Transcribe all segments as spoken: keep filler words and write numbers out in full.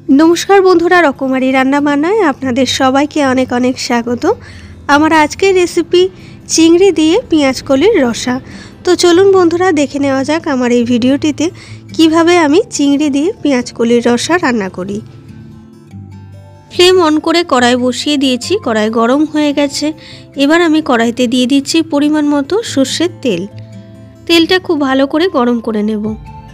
नमस्कार बंधुरा रकमारी रान्ना बान्नाय आपनादेर सबाइके अनेक अनेक स्वागत। आमार आजकेर रेसिपि चिंगड़ी दिए पेঁয়াজ कलिर रसा। तो चलुन बंधुरा देखे नेওয়া যাক आमार এই ভিডিওটিতে কিভাবে আমি চিংড়ি দিয়ে পেঁয়াজ কলির রসা রান্না করি। फ्लेम अन करे कड़ाई बसिए दिएছি, कड़ाई गरम হয়ে গেছে। এবার আমি কড়াইতে দিয়ে দিচ্ছি পরিমাণ মতো সরষের তেল। তেলটা খুব ভালো করে গরম করে নেব।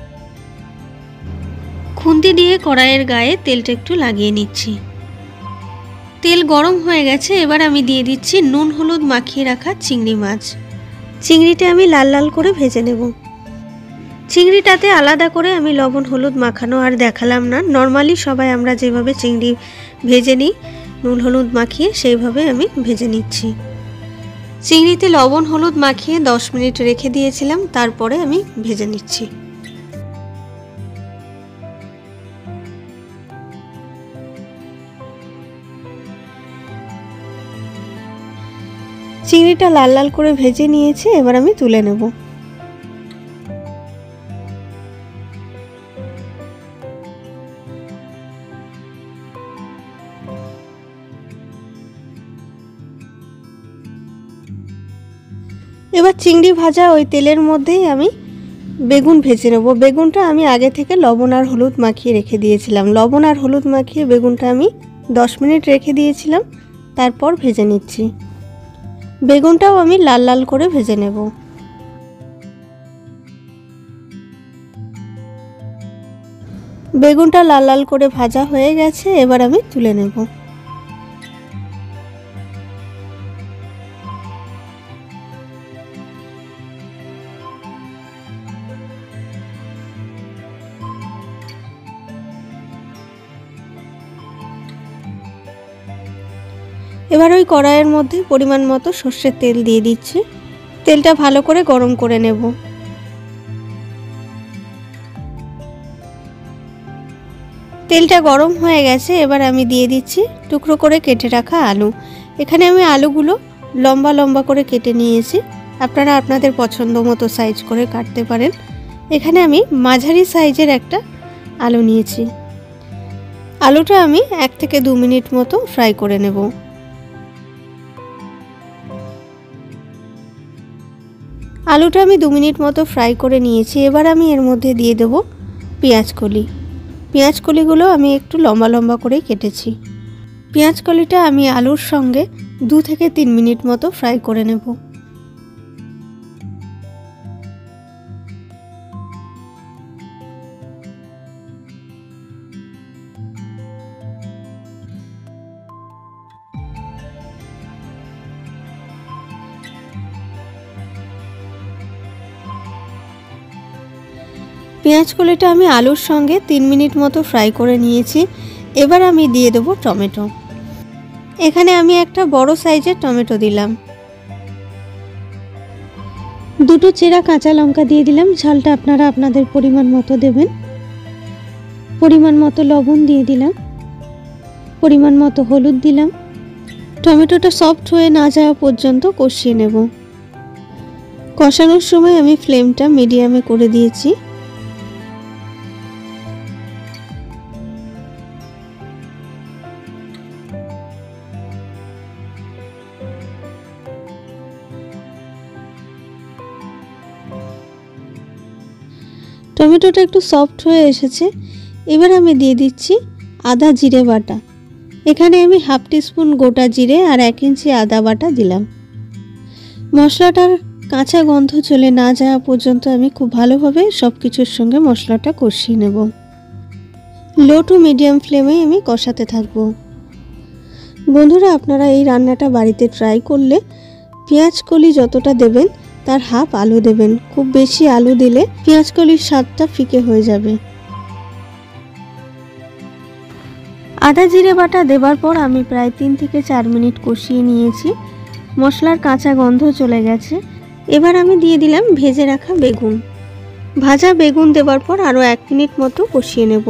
খুন্তি দিয়ে কড়াইয়ের গায়ে তেলটা একটু লাগিয়ে নিচ্ছি। তেল গরম হয়ে গেছে। এবার আমি দিয়ে দিচ্ছি নুন হলুদ মাখিয়ে রাখা চিংড়ি মাছ। চিংড়িটা আমি লাল লাল করে ভেজে নেব। চিংড়িটাতে আলাদা করে আমি লবণ হলুদ মাখানো আর দেখালাম না। নরমালি সবাই আমরা যেভাবে চিংড়ি ভেজে নিই নুন হলুদ মাখিয়ে সেইভাবে আমি ভেজে নিচ্ছি। চিংড়িতে লবণ হলুদ মাখিয়ে দশ মিনিট রেখে দিয়েছিলাম, তারপরে আমি ভেজে নিচ্ছি। চিংড়িটা লাল লাল করে ভেজে নিয়েছি, এবার আমি তুলে নেব। এবার চিংড়ি ভাজা ওই তেলের মধ্যেই আমি বেগুন ভেজে নেব। বেগুনটা আমি আগে থেকে লবণ আর হলুদ মাখিয়ে রেখে দিয়েছিলাম। লবণ আর হলুদ মাখিয়ে বেগুনটা আমি দশ মিনিট রেখে দিয়েছিলাম, তারপর ভেজে নিচ্ছি। বেগুনটাও আমি লাল লাল করে ভেজে নেব। বেগুনটা লাল লাল করে ভাজা হয়ে গেছে, এবার আমি তুলে নেব। এবার ওই কড়াইয়ের মধ্যে পরিমাণ মতো সরষের তেল দিয়ে দিচ্ছি। তেলটা ভালো করে গরম করে নেব। তেলটা গরম হয়ে গেছে, এবার আমি দিয়ে দিচ্ছি টুকরো করে কেটে রাখা আলু। এখানে আমি আলুগুলো লম্বা লম্বা করে কেটে নিয়েছি, আপনারা আপনাদের পছন্দ মতো সাইজ করে কাটতে পারেন। এখানে আমি মাঝারি সাইজের একটা আলু নিয়েছি। আলুটা আমি এক থেকে দু মিনিট মতো ফ্রাই করে নেব। আলুটা আমি দু মিনিট মতো ফ্রাই করে নিয়েছি। এবার আমি এর মধ্যে দিয়ে দেব পেঁয়াজ কলি। পেঁয়াজ কলিগুলো আমি একটু লম্বা লম্বা করে কেটেছি। পেঁয়াজ কলিটা আমি আলুর সঙ্গে দু থেকে তিন মিনিট মতো ফ্রাই করে নেব। পেঁয়াজ কলিটা আমি আলুর সঙ্গে তিন মিনিট মতো ফ্রাই করে নিয়েছি। এবার আমি দিয়ে দেব টমেটো। এখানে আমি একটা বড় সাইজের টমেটো দিলাম। দুটো চেরা কাঁচা লঙ্কা দিয়ে দিলাম। ঝালটা আপনারা আপনাদের পরিমাণ মতো দেবেন। পরিমাণ মতো লবণ দিয়ে দিলাম। পরিমাণ মতো হলুদ দিলাম। টমেটোটা সফট হয়ে না যাওয়া পর্যন্ত কষিয়ে নেব। কষানোর সময় আমি ফ্লেমটা মিডিয়ামে করে দিয়েছি। টমেটোটা একটু সফট হয়ে এসেছে। এবার আমি দিয়ে দিচ্ছি আদা জিরে বাটা। এখানে আমি হাফ টিস্পুন গোটা জিরে আর এক ইঞ্চি আদা বাটা দিলাম। মশলাটার কাঁচা গন্ধ চলে না যাওয়া পর্যন্ত আমি খুব ভালোভাবে সব কিছুর সঙ্গে মশলাটা কষিয়ে নেব। লো টু মিডিয়াম ফ্লেমে আমি কষাতে থাকব। বন্ধুরা, আপনারা এই রান্নাটা বাড়িতে ট্রাই করলে পেঁয়াজ কলি যতটা দেবেন তার হাফ আলু দেবেন। খুব বেশি আলু দিলে পেঁয়াজ কলির স্বাদটা ফিকে হয়ে যাবে। আদা জিরে বাটা দেবার পর আমি প্রায় তিন থেকে চার মিনিট কষিয়ে নিয়েছি। মশলার কাঁচা গন্ধ চলে গেছে। এবার আমি দিয়ে দিলাম ভেজে রাখা বেগুন। ভাজা বেগুন দেবার পর আরও এক মিনিট মতো কষিয়ে নেব।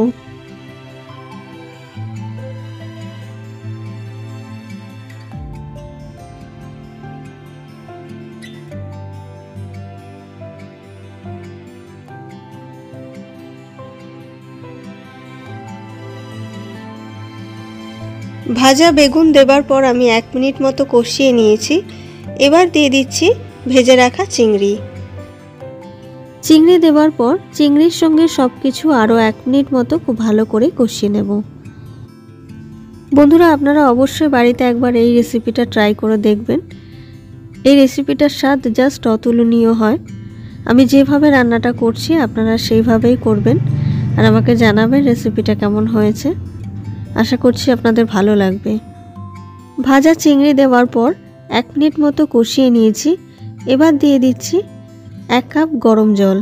ভাজা বেগুন দেবার পর আমি এক মিনিট মতো কষিয়ে নিয়েছি। এবার দিয়ে দিচ্ছি ভেজে রাখা চিংড়ি। চিংড়ি দেওয়ার পর চিংড়ির সঙ্গে সব কিছু আরও এক মিনিট মতো খুব ভালো করে কষিয়ে নেব। বন্ধুরা, আপনারা অবশ্যই বাড়িতে একবার এই রেসিপিটা ট্রাই করে দেখবেন। এই রেসিপিটার স্বাদ জাস্ট অতুলনীয় হয়। আমি যেভাবে রান্নাটা করছি আপনারা সেইভাবেই করবেন আর আমাকে জানাবেন রেসিপিটা কেমন হয়েছে। আশা করছি আপনাদের ভালো লাগবে। ভাজা চিংড়ি দেওয়ার পর এক মিনিট মতো কষিয়ে নিয়েছি। এবার দিয়ে দিচ্ছি এক কাপ গরম জল।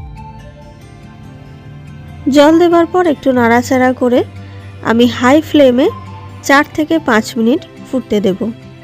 জল দেওয়ার পর একটু নাড়াচাড়া করে আমি হাই ফ্লেমে চার থেকে পাঁচ মিনিট ফুটতে দেব।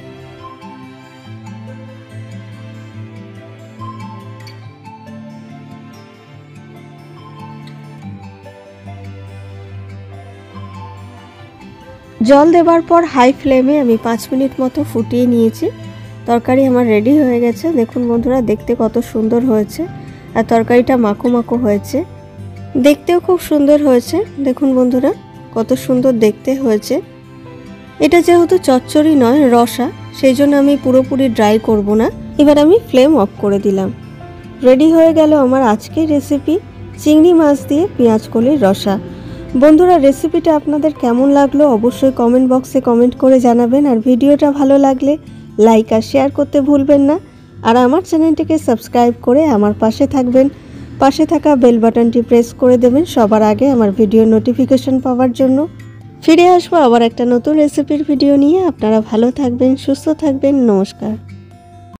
জল দেওয়ার পর হাই ফ্লেমে আমি পাঁচ মিনিট মতো ফুটিয়ে নিয়েছি। তরকারি আমার রেডি হয়ে গেছে। দেখুন বন্ধুরা, দেখতে কত সুন্দর হয়েছে আর তরকারিটা মাখো মাখো হয়েছে, দেখতেও খুব সুন্দর হয়েছে। দেখুন বন্ধুরা, কত সুন্দর দেখতে হয়েছে। এটা যেহেতু চচ্চড়ি নয়, রসা, সেই জন্য আমি পুরোপুরি ড্রাই করব না। এবার আমি ফ্লেম অফ করে দিলাম। রেডি হয়ে গেল আমার আজকের রেসিপি, চিংড়ি মাছ দিয়ে পেঁয়াজ কলির রসা। বন্ধুরা, রেসিপিটা আপনাদের কেমন লাগলো অবশ্যই কমেন্ট বক্সে কমেন্ট করে জানাবেন। আর ভিডিওটা ভালো লাগলে লাইক আর শেয়ার করতে ভুলবেন না। আর আমার চ্যানেলটিকে সাবস্ক্রাইব করে আমার পাশে থাকবেন। পাশে থাকা বেল বাটনটি প্রেস করে দেবেন সবার আগে আমার ভিডিও নোটিফিকেশন পাওয়ার জন্য। ফিরে আসবো আবার একটা নতুন রেসিপির ভিডিও নিয়ে। আপনারা ভালো থাকবেন, সুস্থ থাকবেন। নমস্কার।